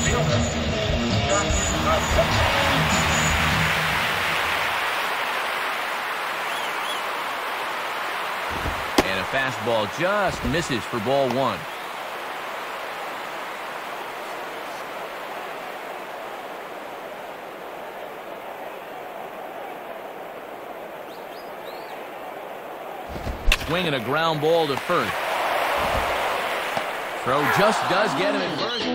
And a fastball just misses for ball one. Swinging a ground ball to first. Throw just does get him at first.